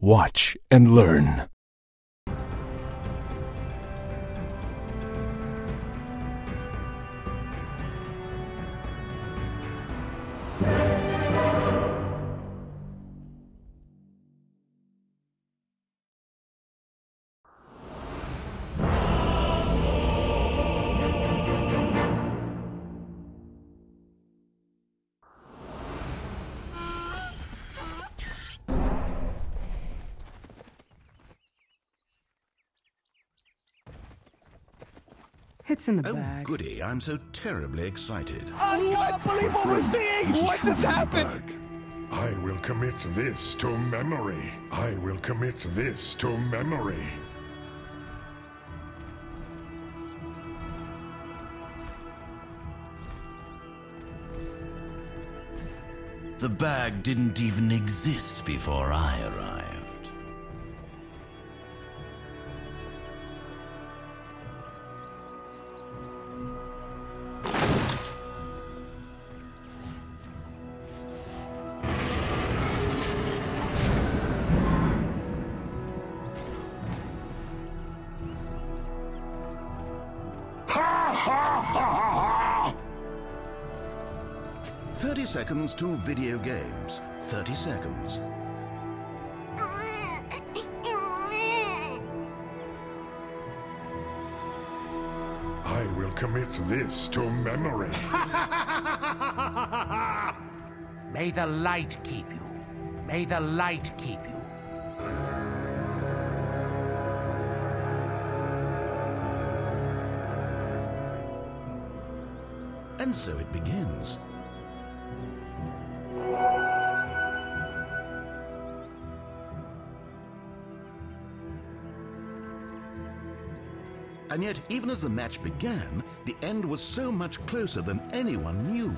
Watch and learn. It's in the bag. Oh, goody. I'm so terribly excited. I can't believe what we're seeing! What just happened? I will commit this to memory. I will commit this to memory. The bag didn't even exist before I arrived. Ha ha ha ha! 30 seconds to video games. 30 seconds. I will commit this to memory. May the light keep you. May the light keep you. And so it begins. And yet, even as the match began, the end was so much closer than anyone knew.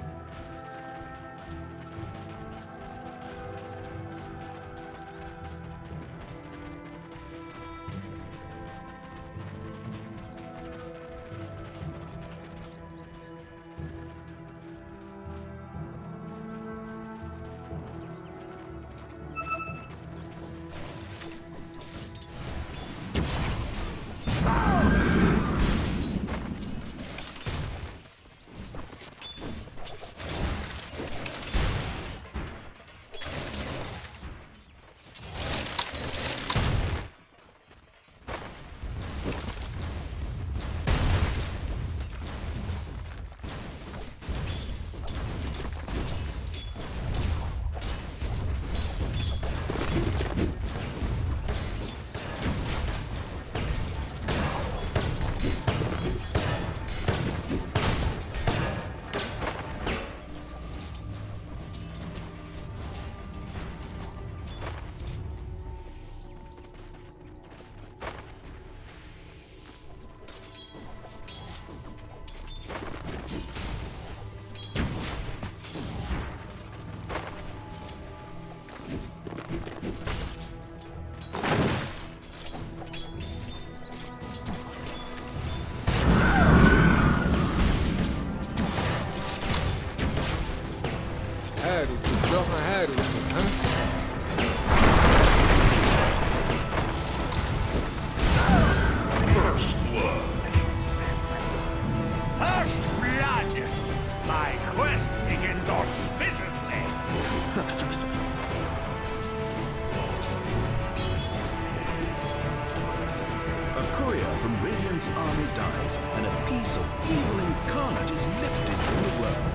Army dies, and a piece of evil incarnate is lifted from the world.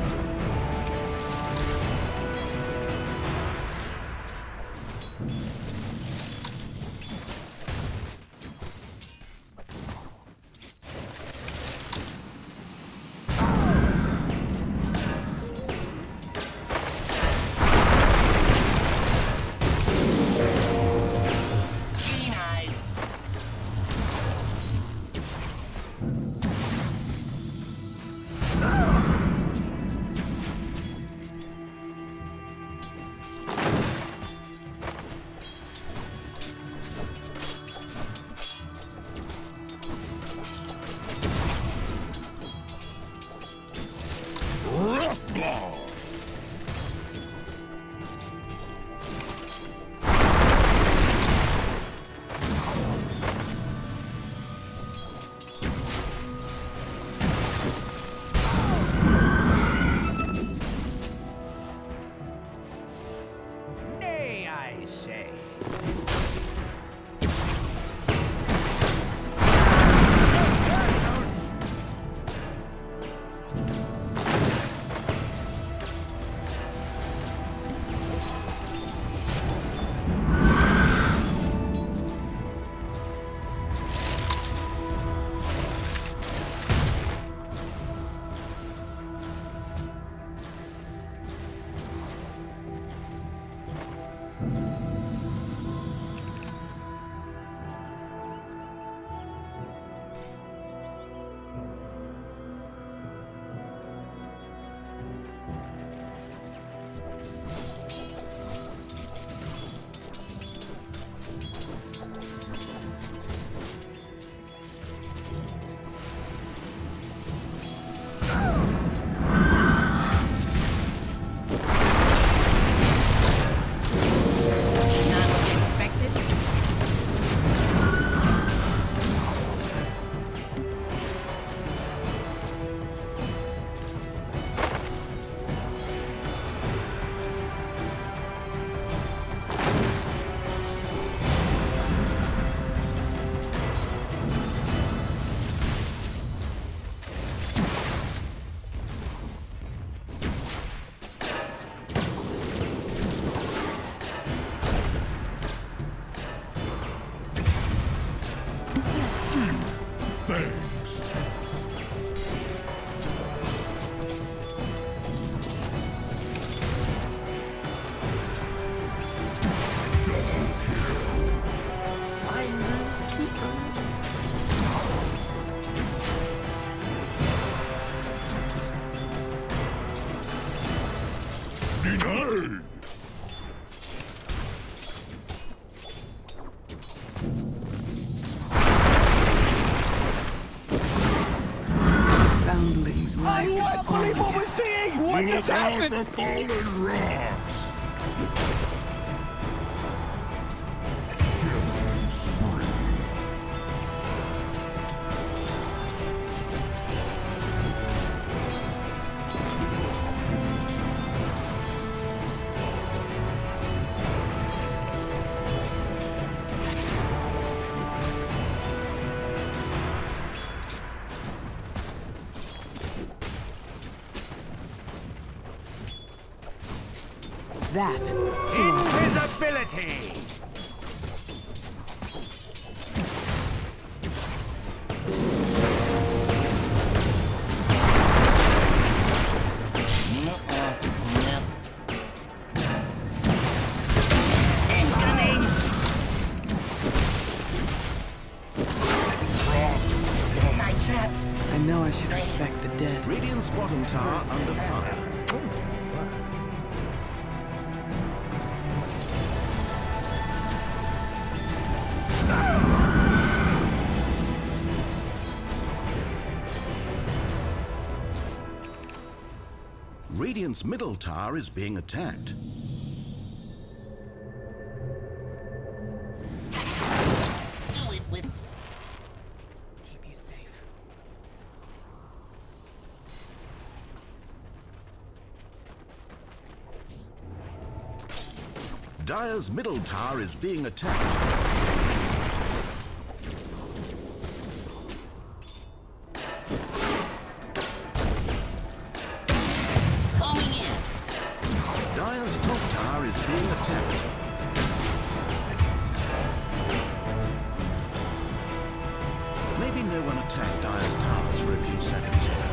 Denied! Foundling's life is What all people again. were seeing! What just Look out happened? for fallen rocks! That Invisibility! Incoming! My traps. I know I should respect the dead. Radiant's bottom tower under fire. Radiant's middle tower is being attacked. Do it with... Keep you safe. Dire's middle tower is being attacked. Coming in. Dire's top tower is being attacked. Maybe no one attacked Dire's towers for a few seconds here.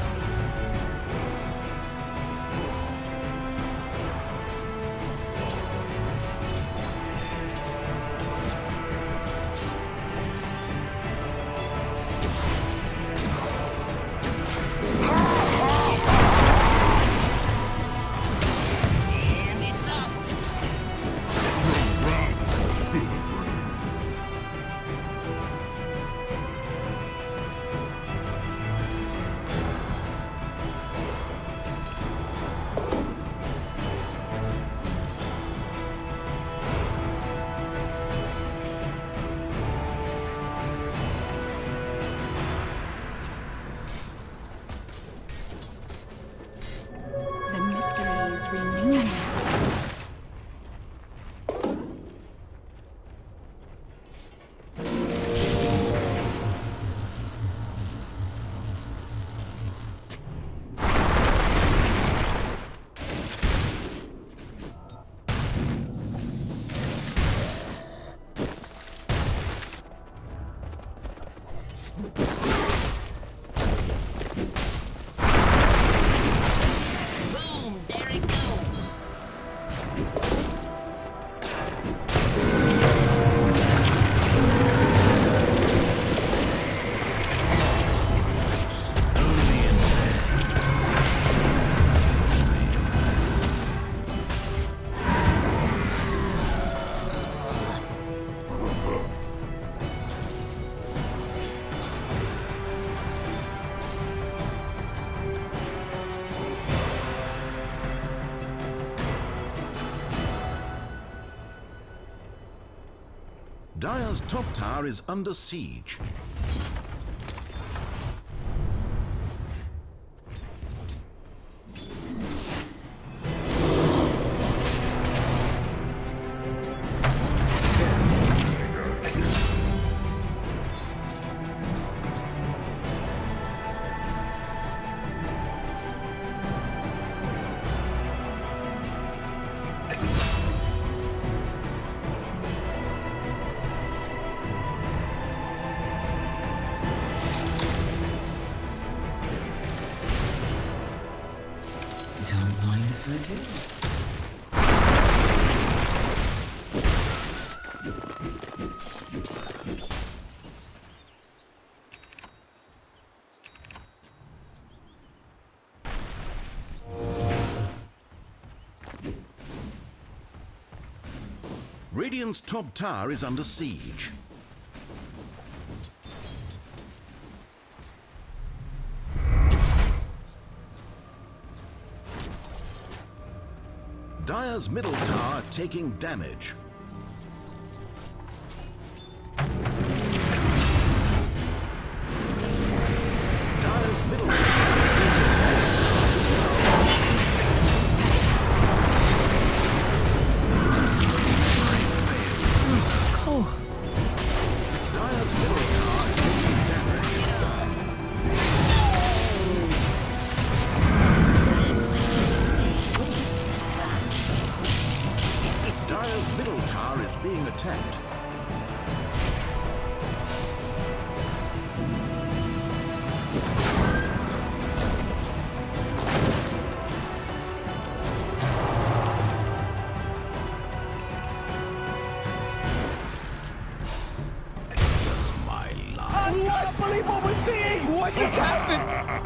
And it's up. The mysteries renew. Boom! There it goes. Dire's top tower is under siege. Don't mind if I do. Radiant's top tower is under siege. Dire's middle tower taking damage. Dire's middle tower Dire's middle tower taking damage. Dire's middle tower is being attacked. I can't believe what we're seeing! What just happened?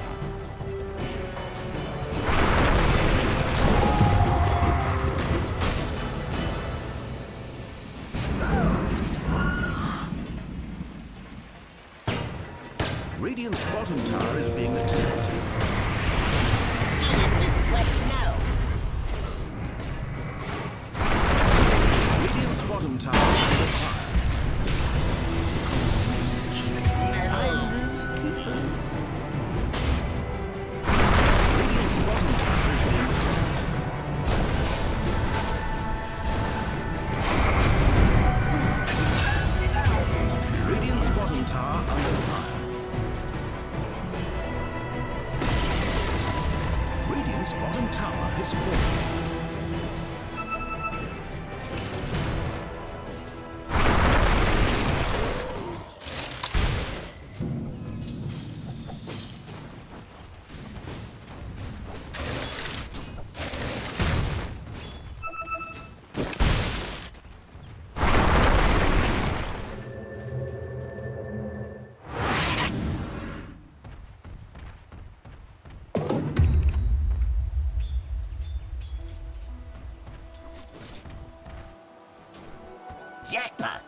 Radiant's bottom tower is being attacked. Radiant's bottom tower is under fire. Radiant's bottom tower is being attacked. Radiant's bottom tower under fire. Radiant's bottom tower has fallen. Jackpot!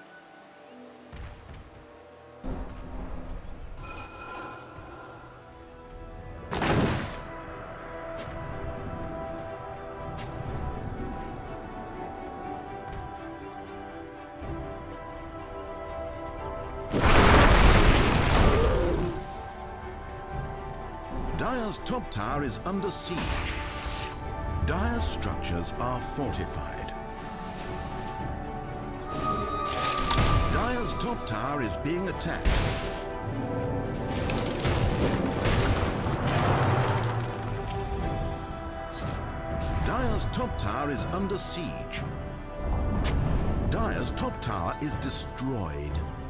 Dire's top tower is under siege. Dire's structures are fortified. Dire's top tower is being attacked. Dire's top tower is under siege. Dire's top tower is destroyed.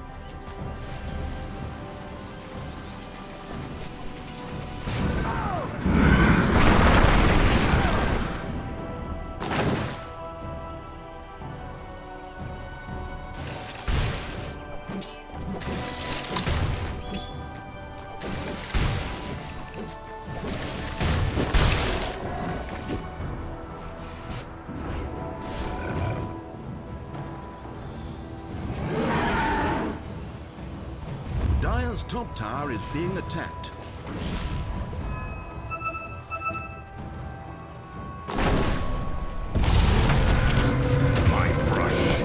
Dire's top tower is being attacked. My brush.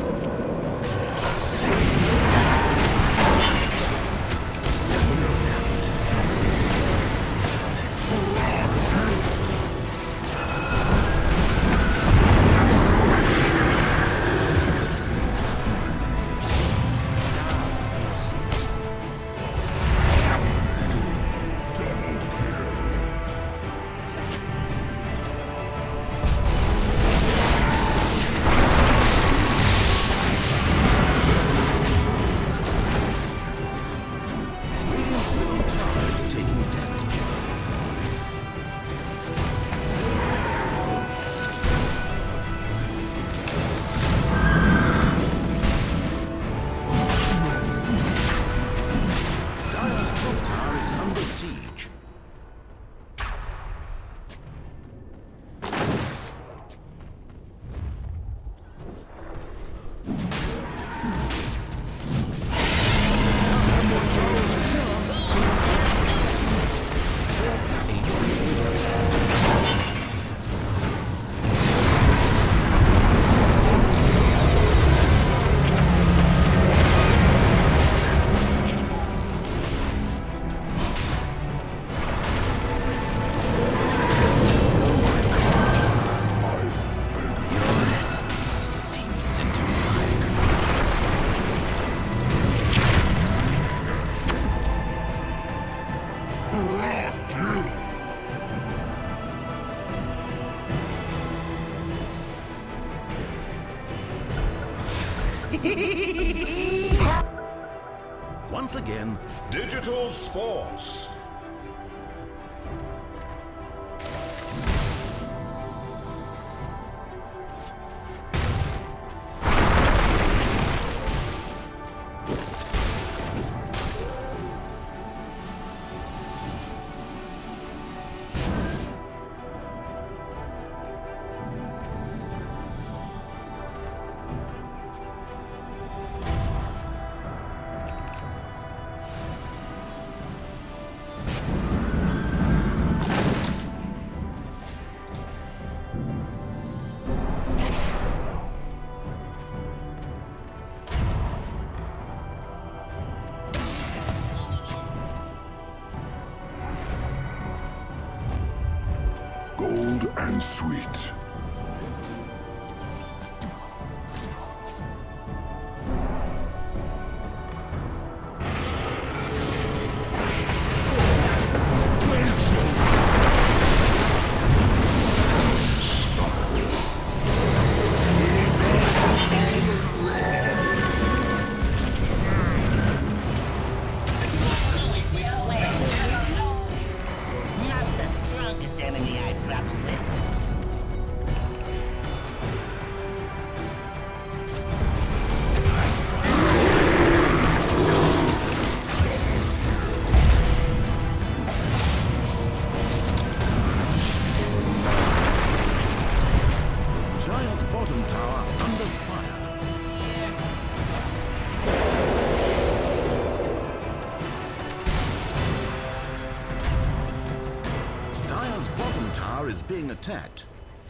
Once again, Digital Sports. Gold and sweet. Not the strongest enemy I've grappled with. Dial's bottom tower under fire. Dial's bottom tower is being attacked.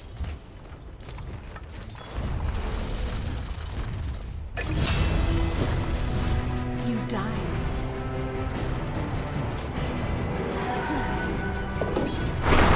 You died. Blessings.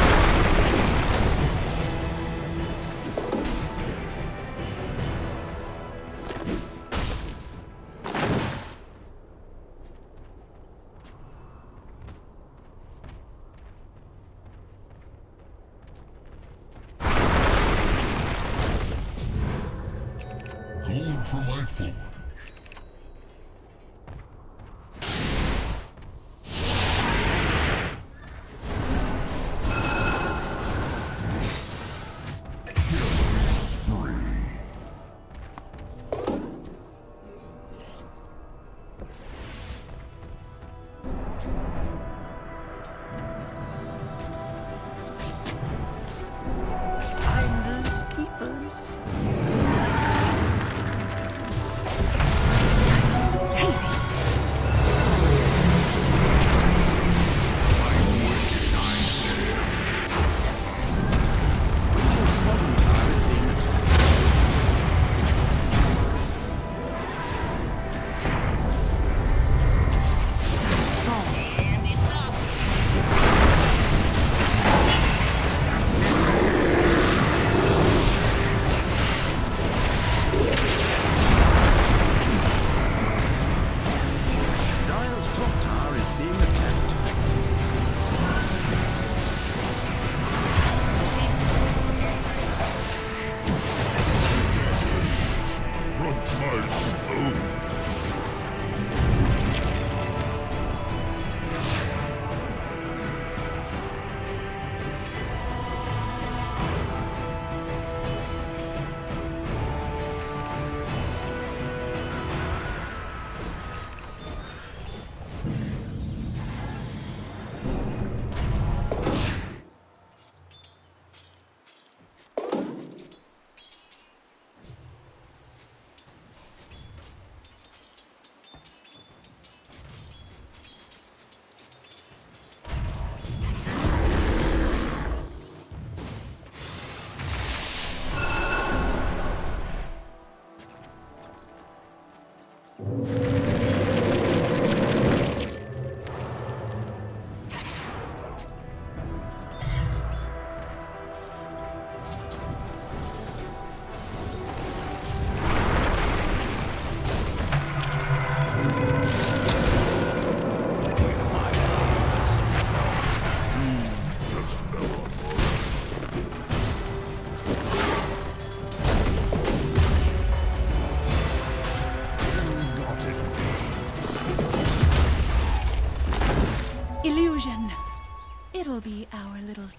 Gold for my forge. Finders keepers.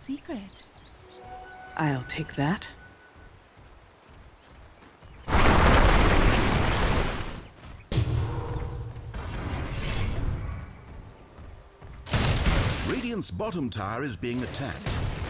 secret. I'll take that. Radiant's bottom tower is being attacked.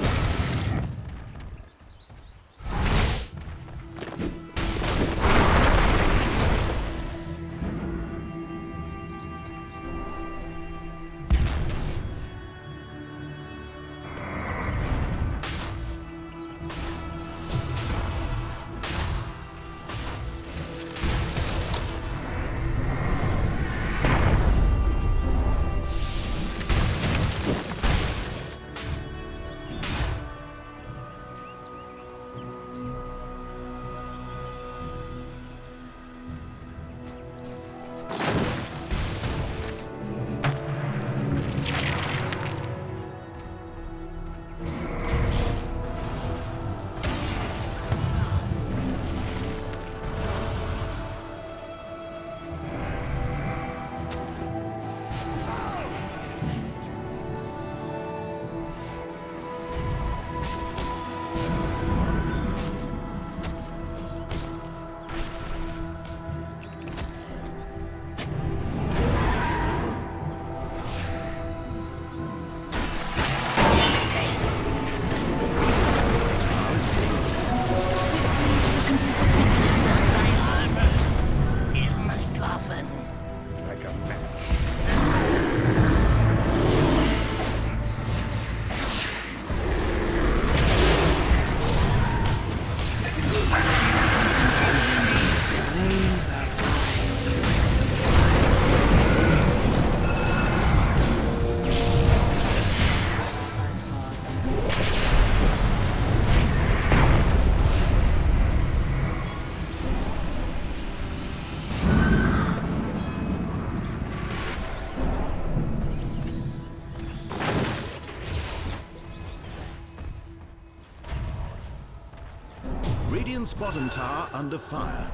Radiant's bottom tower under fire.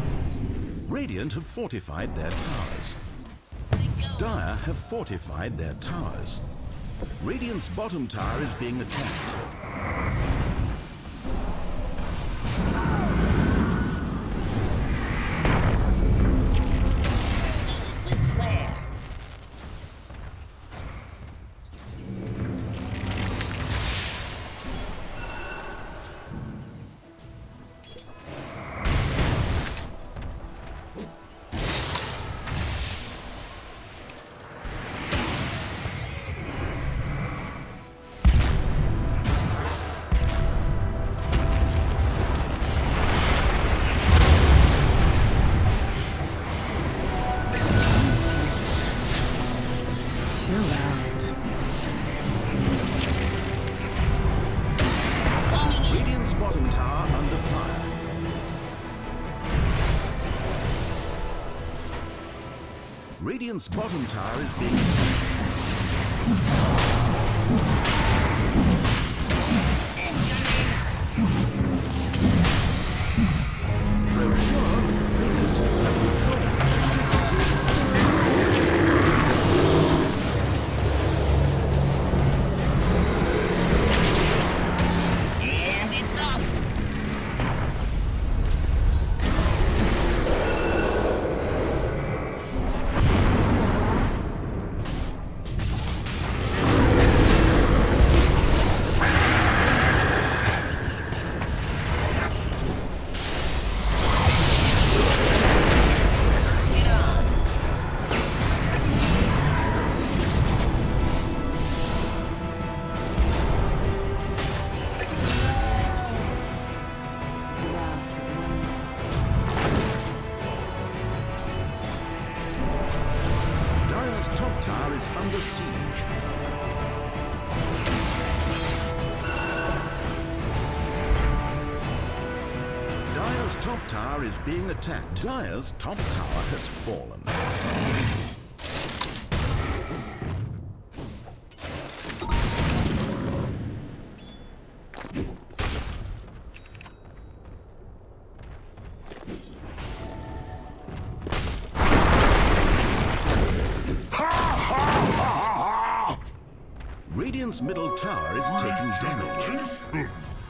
Radiant have fortified their towers. Dire have fortified their towers. Radiant's bottom tower is being attacked. Radiant's bottom tower is being attacked. And it's off. Top tower is being attacked. Dire's top tower has fallen. Radiant's middle tower is taking damage.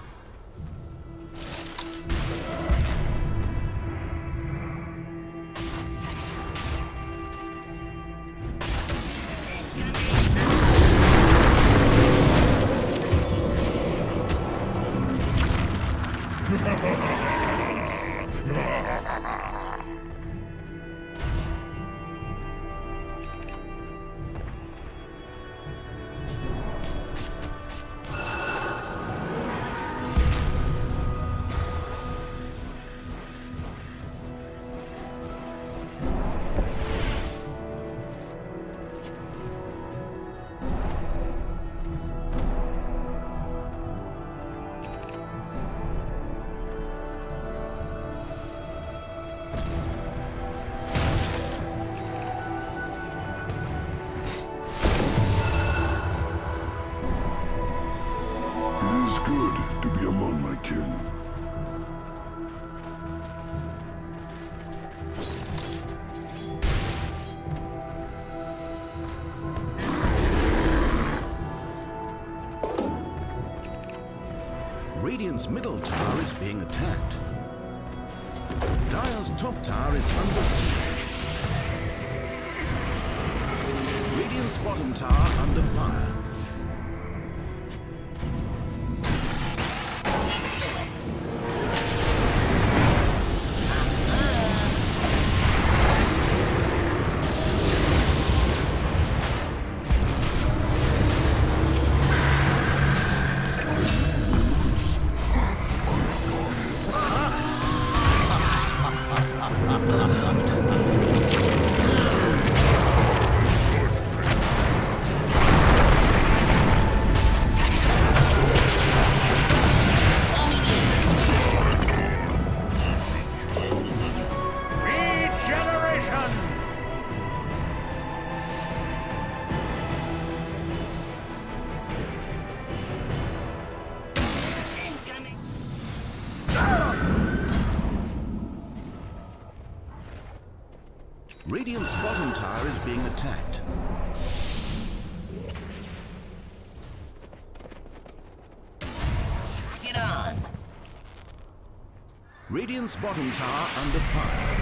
Good to be among my kin. Radiant's middle tower is being attacked. Dire's top tower is under siege. Radiant's bottom tower under fire. Radiant's bottom tower is being attacked. Get on! Radiant's bottom tower under fire.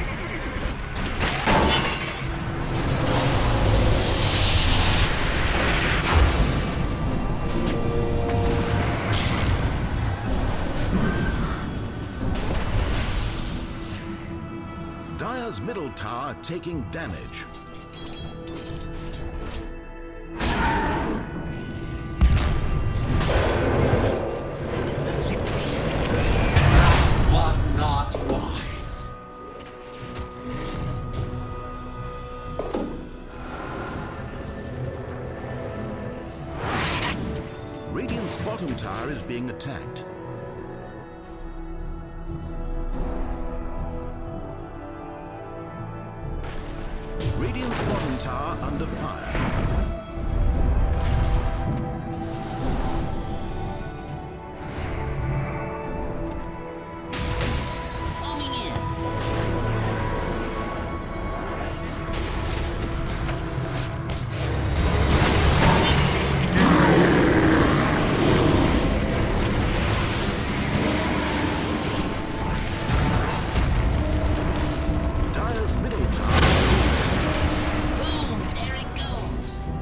Dire's middle tower taking damage. Was not wise. Radiant's bottom tower is being attacked. Radiant's bottom tower under fire. Homing in! Dire's middle tower. Boom! There it goes!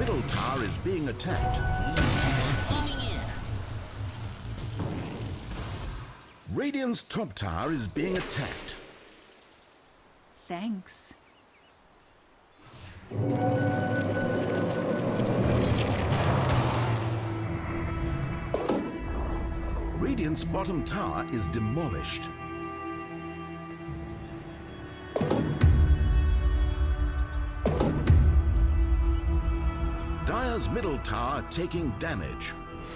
middle tower is being attacked. Radiant's top tower is being attacked. Thanks. Radiant's bottom tower is demolished. Dire's middle tower taking damage.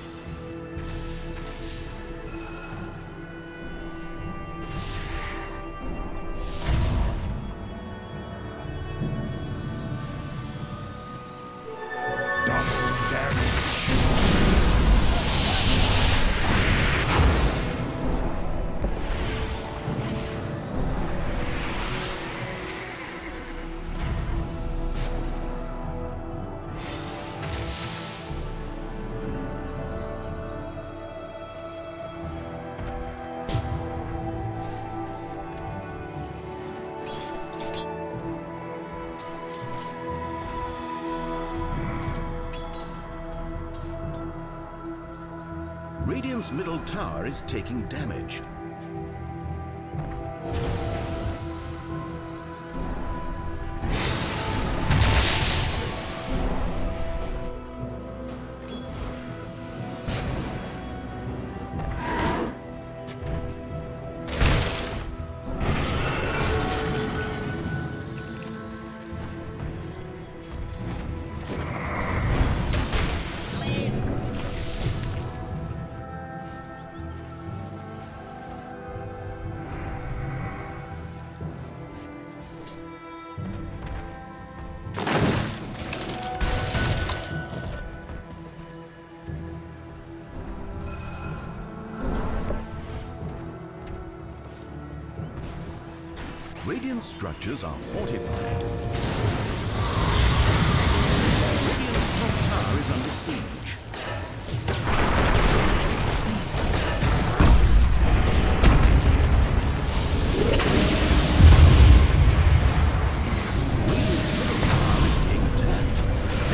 Radiant's middle tower is taking damage. Radiant structures are fortified. Radiant's top tower is under siege. Radiant's middle tower is being attacked.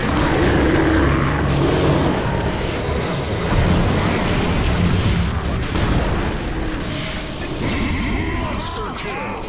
Monster kill!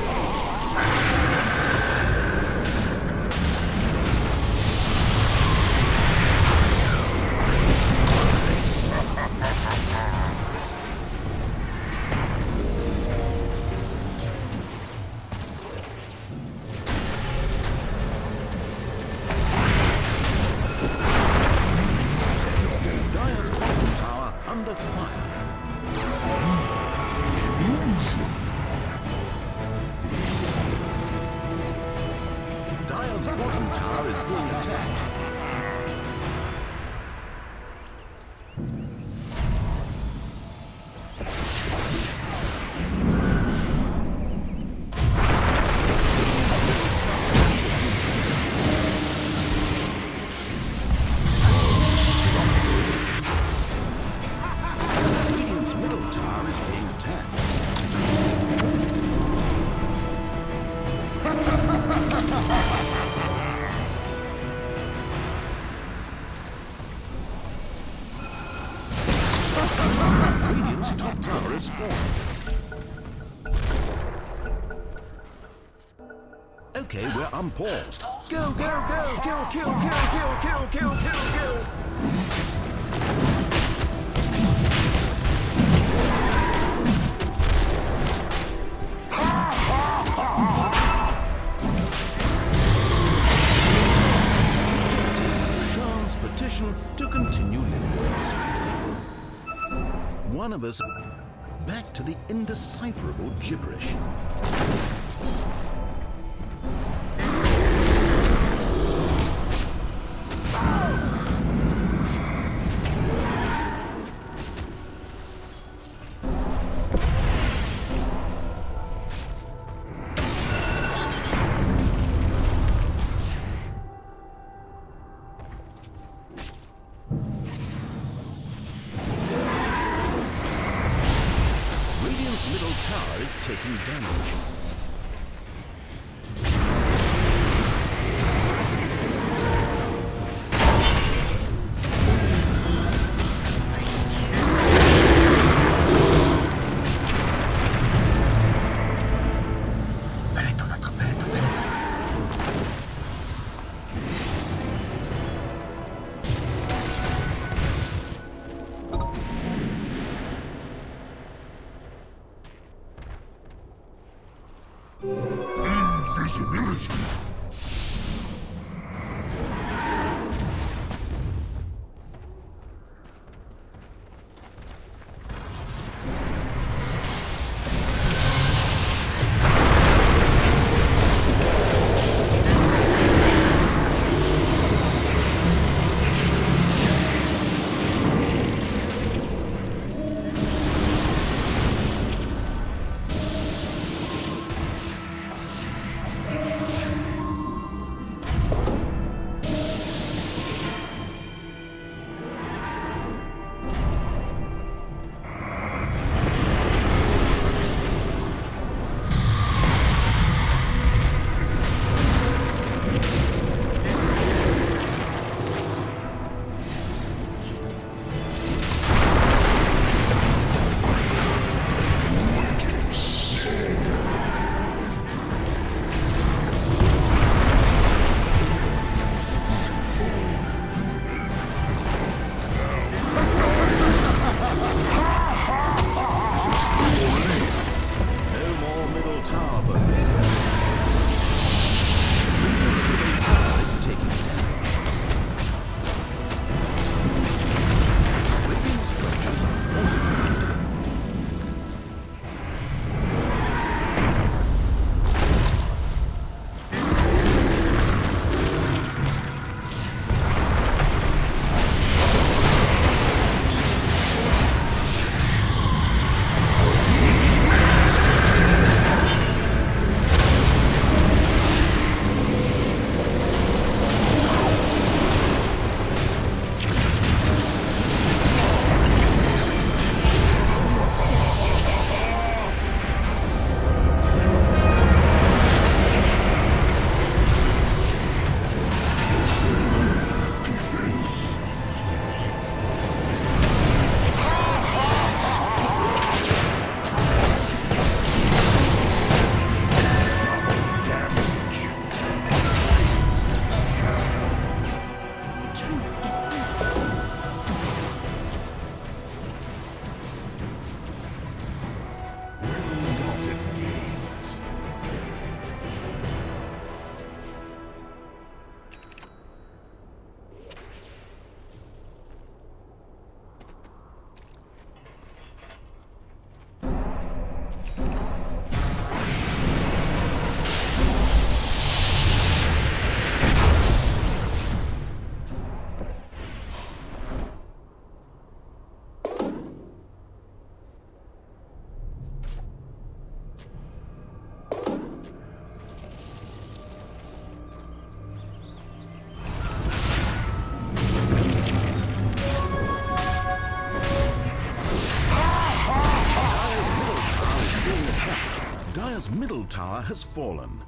Dire's bottom tower under fire. Dire's bottom tower is being attacked. Radiant's middle tower is being attacked. Radiant's top tower is fallen. Okay, we're unpaused. Go, go, go! Kill, kill, kill, kill, kill, kill, kill, kill! Sean's petition to continue living with us. One of us back to the indecipherable gibberish. Radiant's middle tower is taking damage. Invisibility. Dire's middle tower has fallen.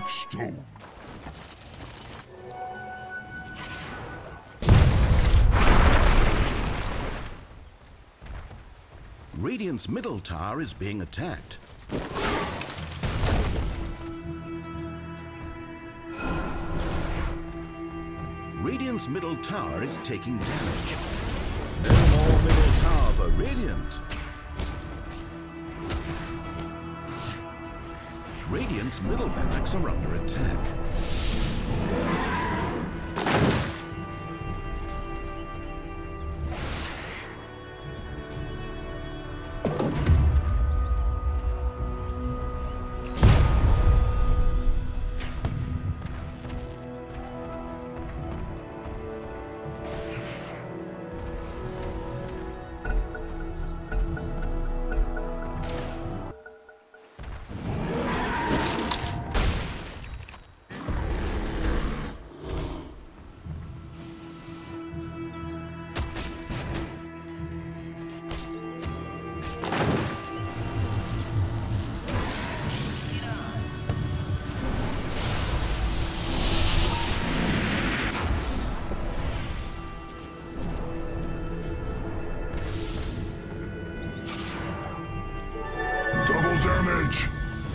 stone. Radiant's middle tower is being attacked. Radiant's middle tower is taking damage. No more middle tower for Radiant. Radiant's middle barracks are under attack. Double damage!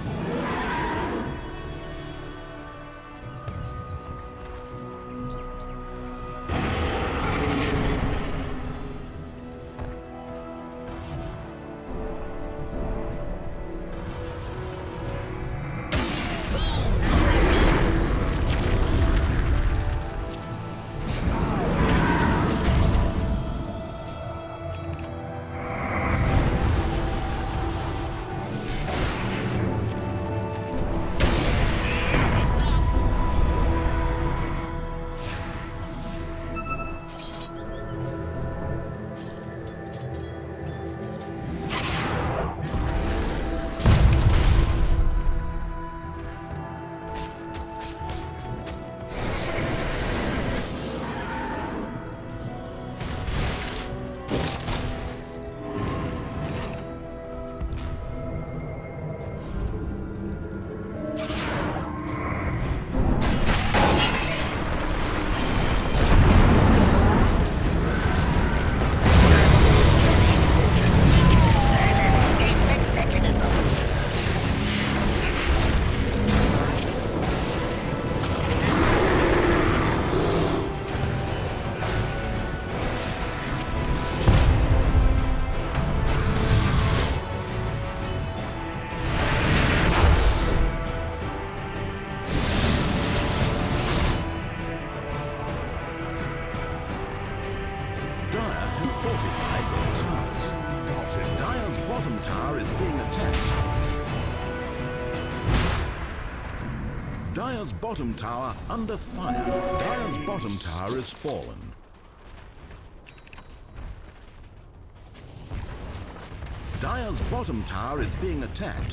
bottom tower is being attacked. Dire's bottom tower under fire. Dire's bottom tower is fallen. Dire's bottom tower is being attacked.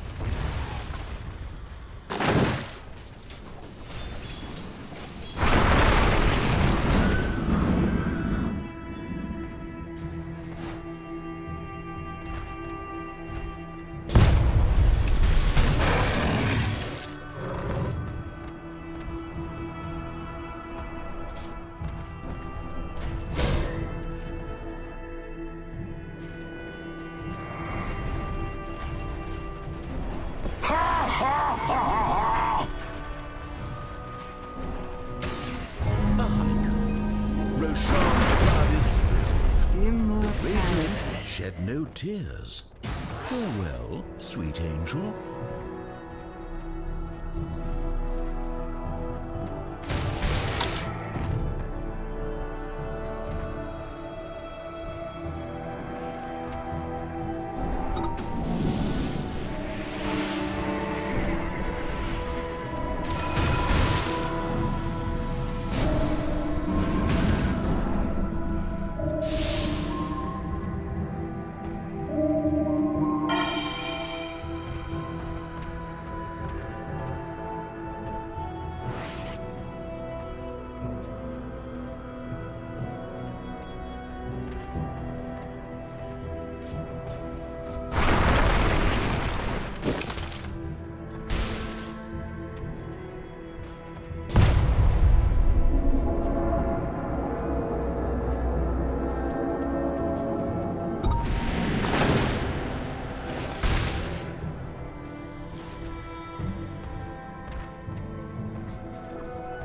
Shed no tears. Farewell, sweet angel.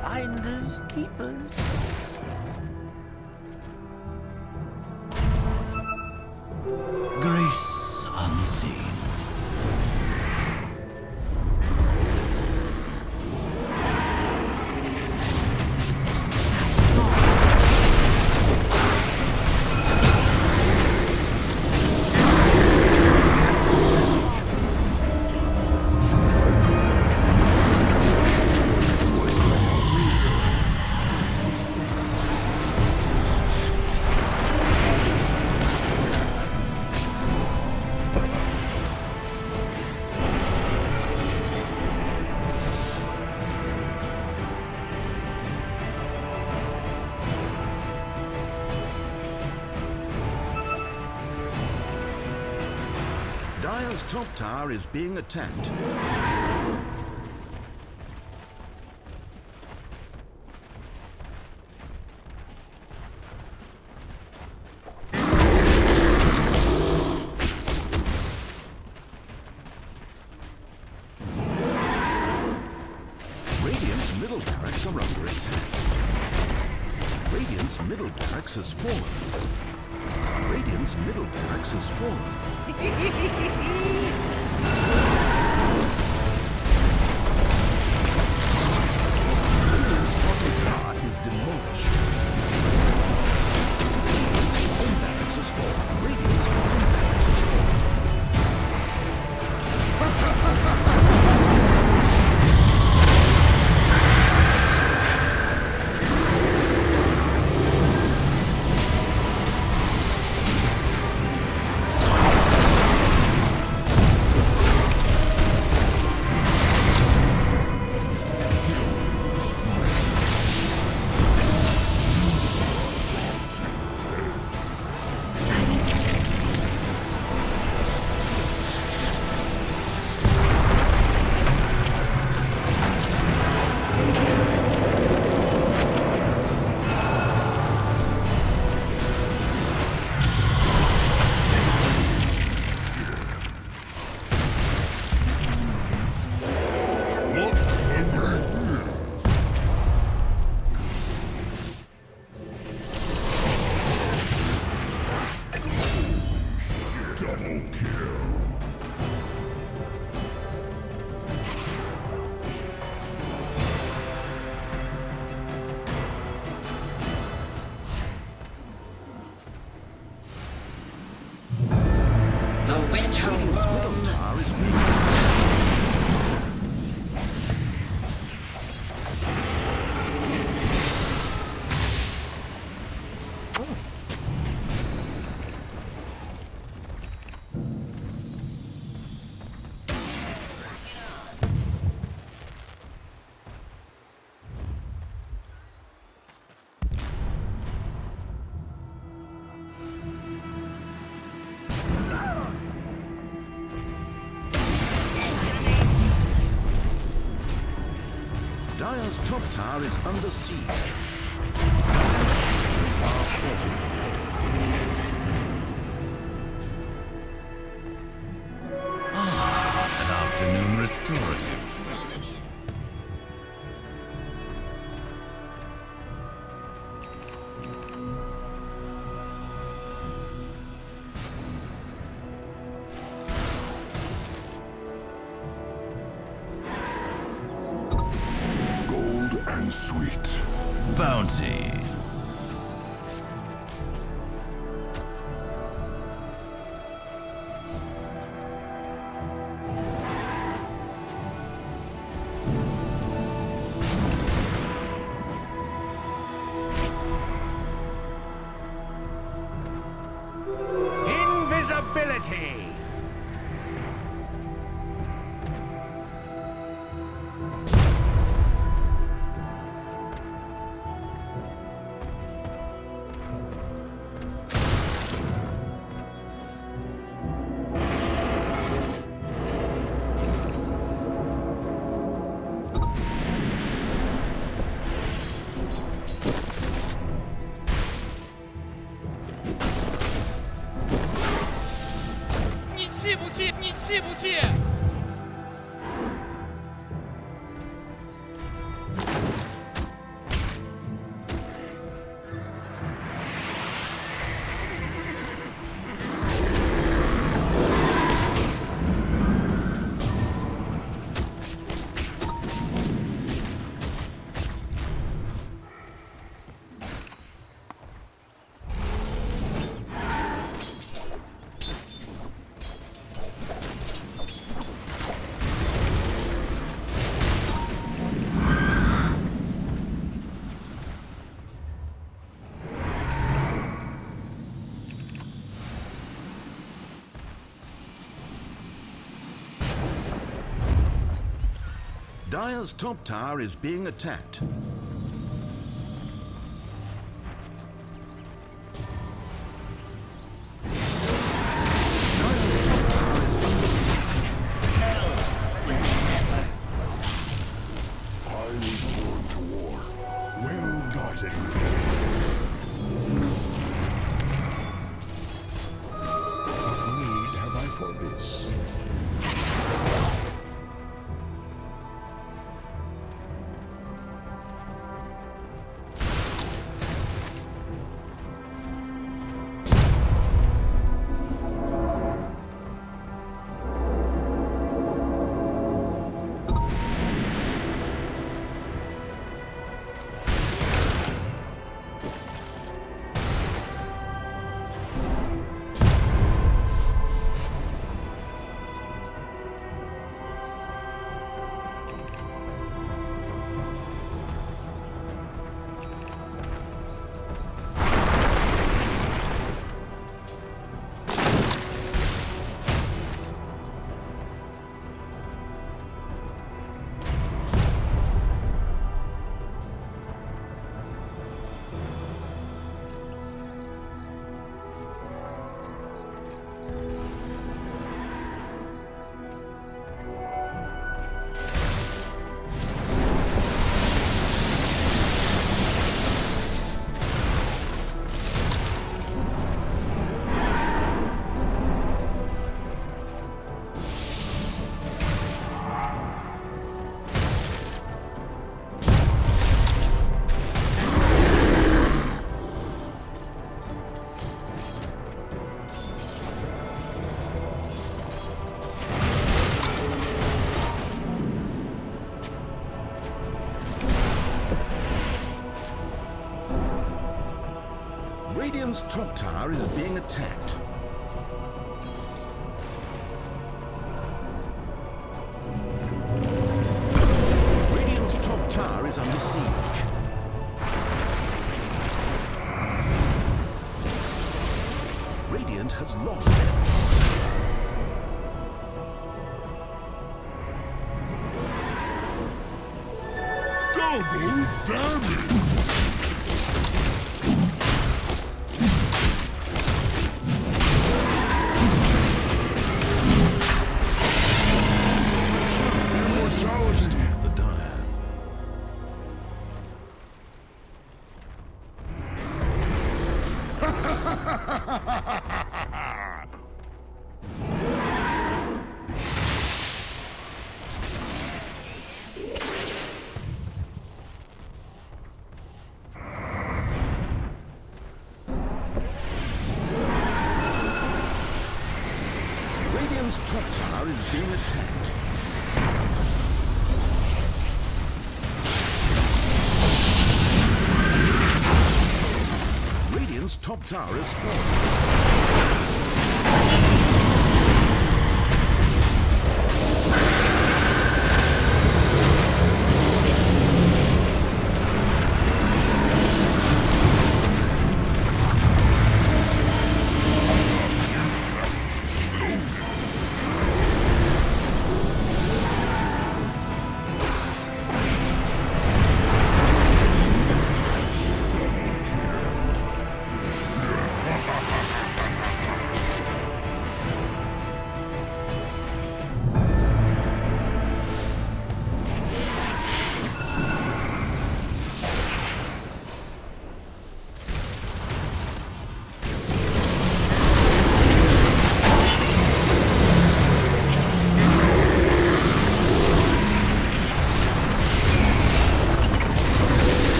Finders, keepers. Grace unseen. Dire's top tower is being attacked. Radiant's middle barracks are under attack. Radiant's middle barracks has fallen. Radiant's middle barracks has fallen. Radiant's bottom tower is demolished. Radiant's bottom barracks has fallen. Radiant's bottom barracks has fallen. Radiant's middle tower is being attacked. Dire's top tower is under siege. Dire's structures are fortified. An afternoon restorative. And sweet. Bounty. Invisibility! Dire's top tower is being attacked. Radiant's top tower is being attacked. Radiant's top tower is under siege. Radiant has lost their top tower. Double damage! Of the Dire. Radiant's top tower is being attacked. Radiant's top tower is falling.